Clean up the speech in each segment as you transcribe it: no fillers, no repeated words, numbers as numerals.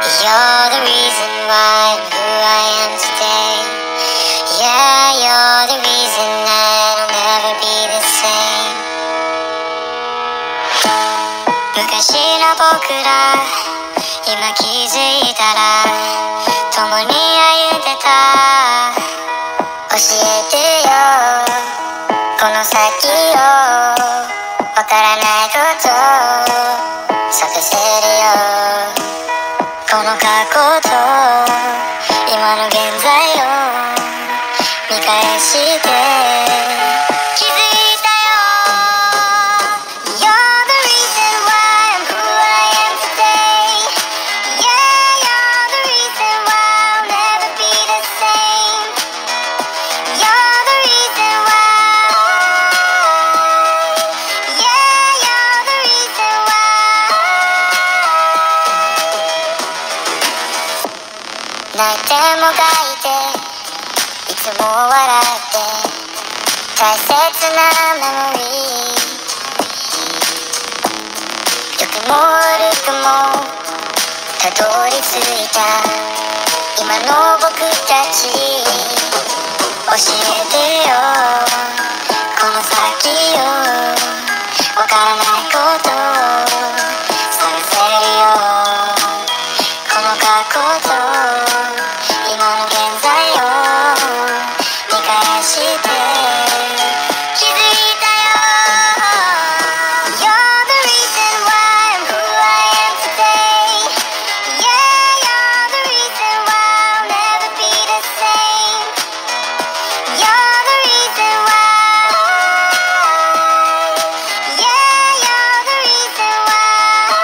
You're the reason why I'm who I am today. Yeah, you're the reason that I'll never be the same. 昔の僕ら、今気づいたら共に歩んでた。教えてよ、この先をわからないこと探せるよ。この過去と今の現在を見返して気づいたよ。 You're the reason why I'm who I am today. Yeah, you're the reason why I'll never be the same. You're the reason why. Yeah, you're the reason why. 泣いてもがいていつも笑って大切なメモリー。良くも悪くもたどり着いた今の僕たち。教えてよ、この先をわからないこと探せるよ。この過去と今の現在を見返して気づいたよ。 You're the reason why I'm who I am today. Yeah, you're the reason why I'll never be the same. You're the reason why. Yeah, you're the reason why.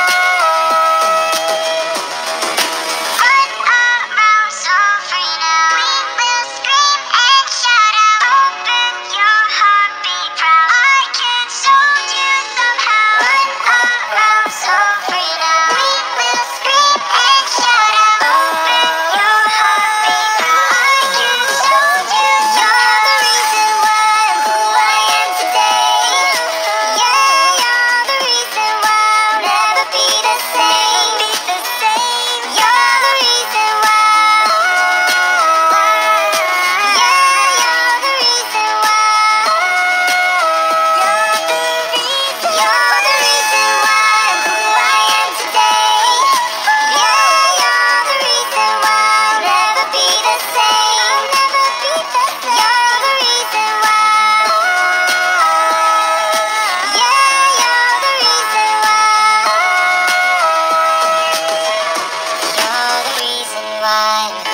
Run around so free now. We will scream and shout out. Open your heart, be proud. I can show you somehow. Run around so free now. We will scream and shout out. Open your heart, be proud. I can show you. You're the reason why I'm who I am today. Yeah, you're the reason why I'll never be the same. You're the reason why. Yeah, you're the reason why. You're the reason why I'm who I am today. Yeah, you're the reason why I'll never be the same. You're the reason why. Yeah, you're the reason why. You're the reason why.